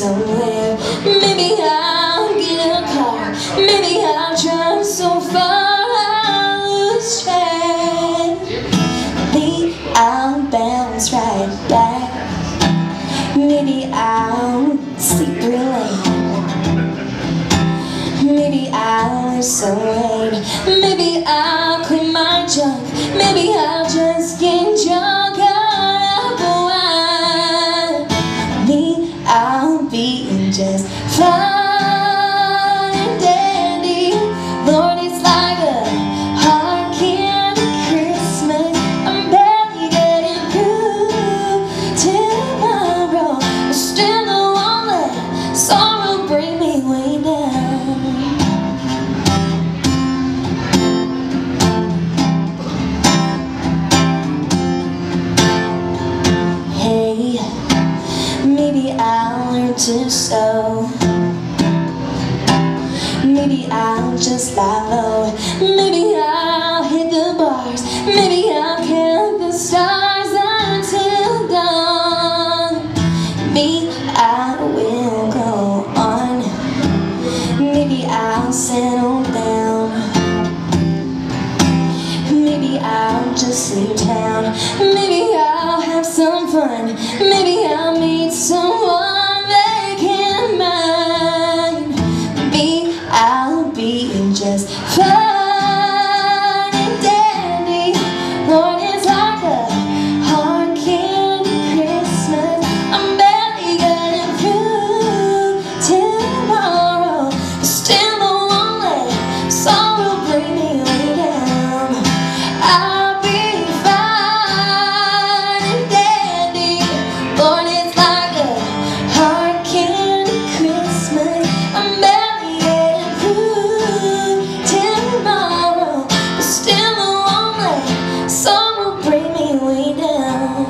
somewhere. Maybe I'll get a car. Maybe I'll drive so far I'll lose track. Maybe I'll bounce right back. Maybe I'll sleep real late. Maybe I'll lose some weight. Maybe I'll clean my junk. Maybe I'll just get drunk out of the wine. Me, I'll be just fine and dandy. Lord, it's like a hard candy Christmas. I'm barely getting through tomorrow. But still I won't let sorrow bring me way down. Maybe I'll learn to sew. Maybe I'll just lie low. Maybe I'll hit the bars. Maybe I'll count the stars until dawn. Maybe I will go on. Maybe I'll settle down. Maybe I'll just leave town. Maybe I'll have some fun. Maybe I'll meet someone they can mind. Maybe I'll be just fine and dandy. Lord, it's like a hard candy Christmas. I'm barely getting through tomorrow. Still I won't let sorrow bring me way down. I'll be fine and dandy. Lord, it's like a hard candy Christmas. I'm barely getting through tomorrow. But still I won't let sorrow bring me way down.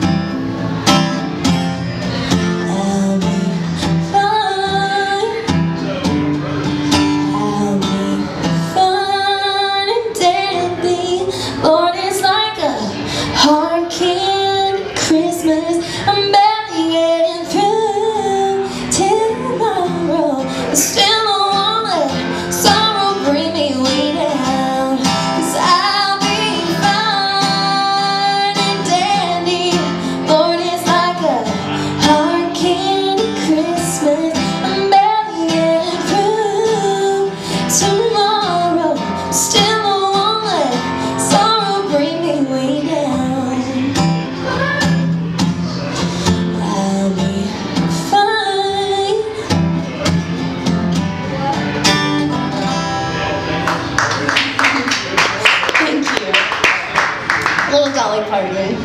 I'll be fine. I'll be fine and dandy. Lord, it's like a hard candy Christmas. I'm barely getting through tomorrow. But still I won't let sorrow bring me way down. 'Cause I'll be fine and dandy. Lord, it's like a hard candy Christmas. I'm barely getting through tomorrow. But still I won't let sorrow bring me way down. I'll be fine. Thank you. Little Dolly Parton.